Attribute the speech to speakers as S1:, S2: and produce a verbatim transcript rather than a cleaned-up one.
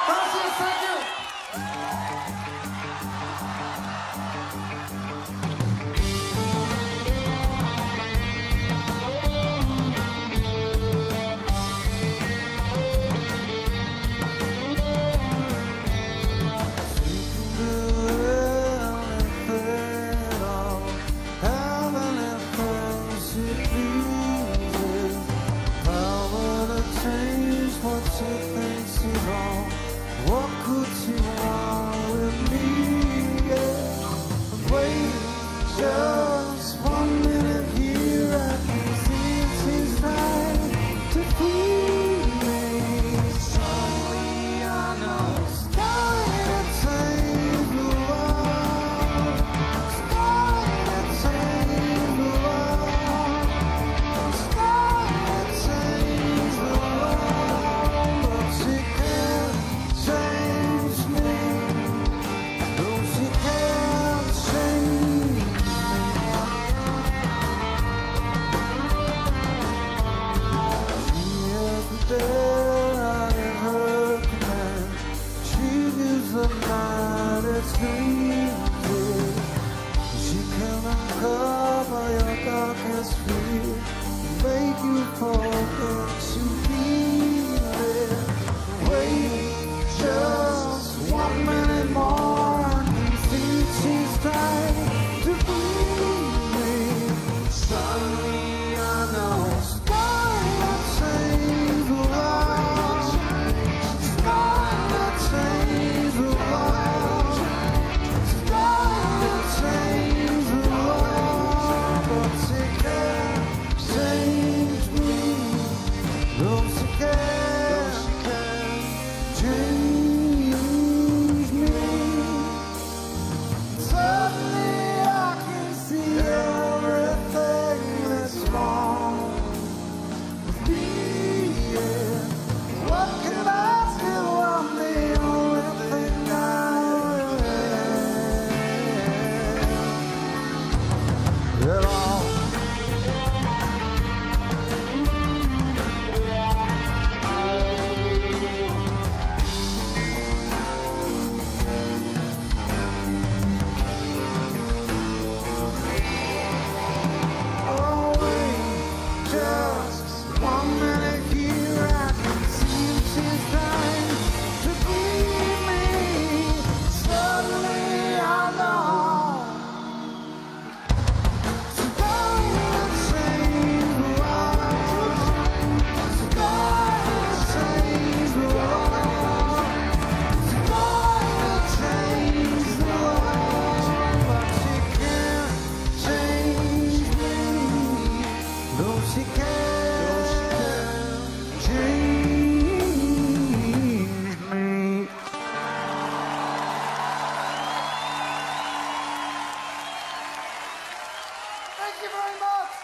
S1: Gracias, thank you.
S2: What could you want with me? Yeah. Wait just one minute here, I can see it's his time to free me. Suddenly I know it's time to change the world. It's time to change the world. It's time to change the world. But she can't change me. No, she can't change me. Every day I am her command. She gives the night its dreams. She can uncover your darkest fear, make you forget to be there. Wait just one minute more, I can see she's trying to free me. Suddenly I know it's time to change the world. It's time to change the world. It's time to change the world. But she can't change me. No, she can't change me. Suddenly I can see everything that's wrong with me. Yeah. What can I do? I'm the only thing I am at all. Oh, wait just one minute here, I can see she's trying to free me. Suddenly I know she's going to change the world. She's going to change the world. She's going to change the world. But she can't change me. No, she can't change me.
S1: Thank you very much.